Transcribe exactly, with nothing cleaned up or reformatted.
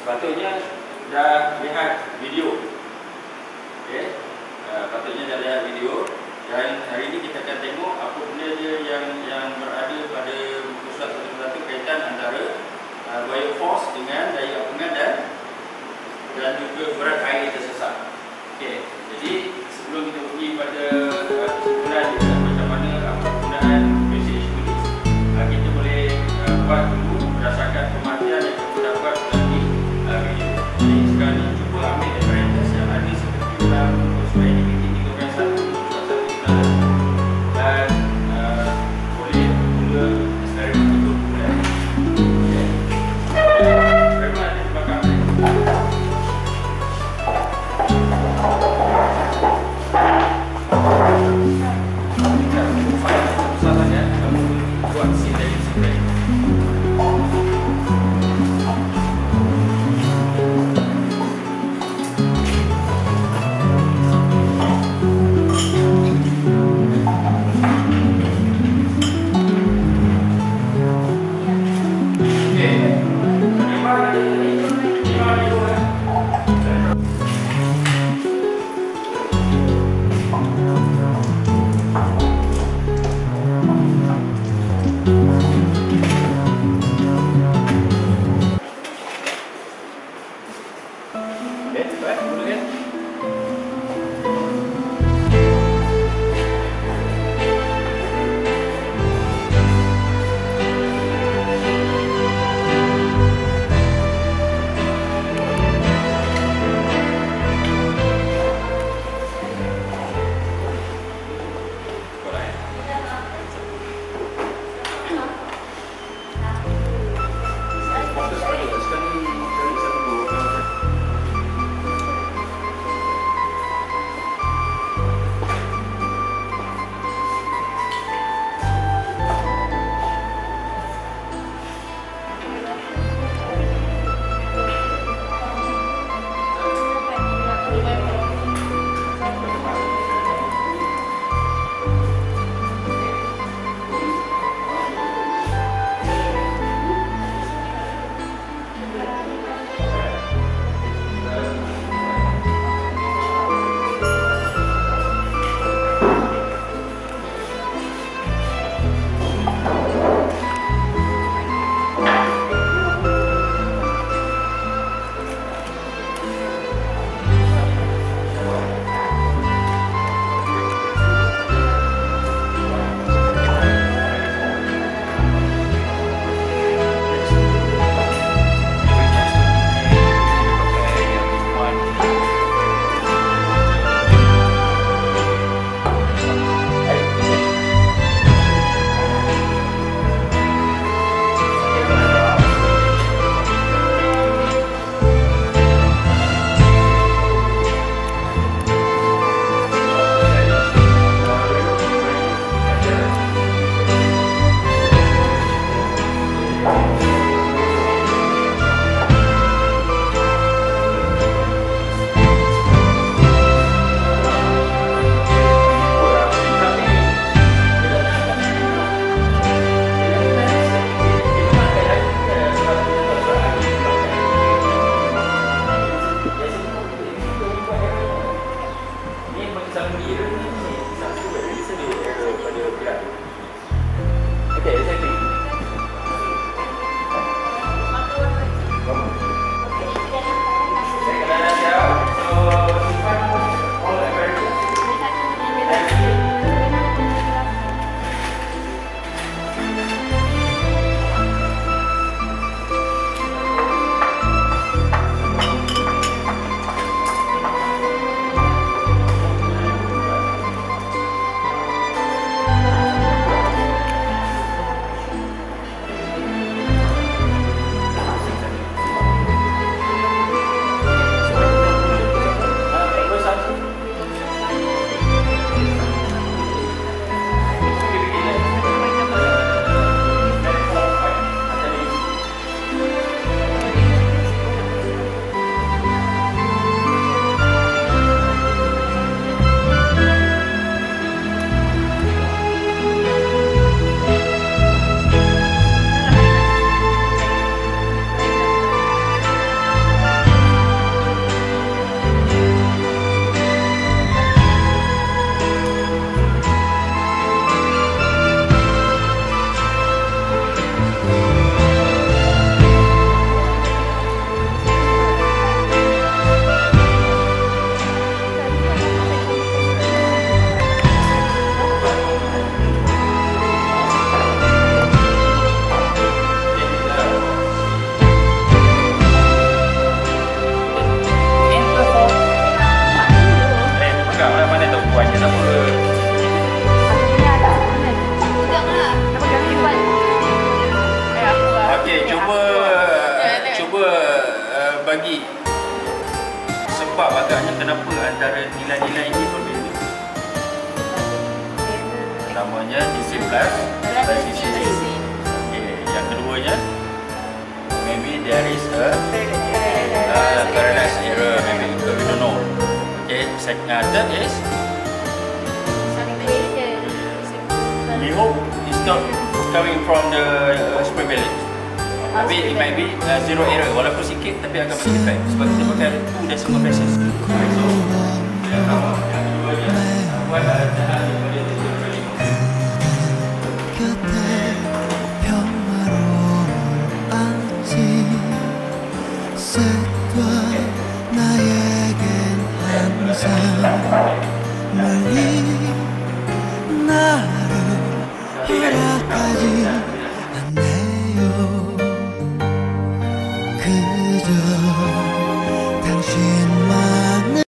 Patutnya dah lihat video. Okey. Uh, patutnya dah lihat video. Dan hari ini kita akan tengok apa benda dia yang yang berada pada muka surat seratus satu kaitan antara uh, buaya force dengan daya apungan dan dan juga berat air tersesat. Okey. Jadi sebelum kita pergi pada uh, kesimpulan kita macam mana apa penggunaan message unit, uh, kita boleh uh, buat dulu berdasarkan pemantian yang kita dah buat melalui uh, video. Jadi sekarang ni cuba ambil references yang ada seperti dalam muka surat ini tiga belas satu dan uh, boleh mula eksperimen untuk kemudian. Okay. Eksperimen bagi sebab agaknya kenapa antara nilai-nilai ini berbeza. Namanya D C plus plus C C. Okay. Yang keduanya, maybe there is a uh, parallax error, maybe we don't know. Okay, second uh, third is we hope it's not coming from the uh, spray balance. Tapi it might be uh, zero error, walaupun sikit tapi akan berefek sebab kita pakai two decimal places. So, yang keduanya, buat cara daripada decimal value. 나를 허락하지 않는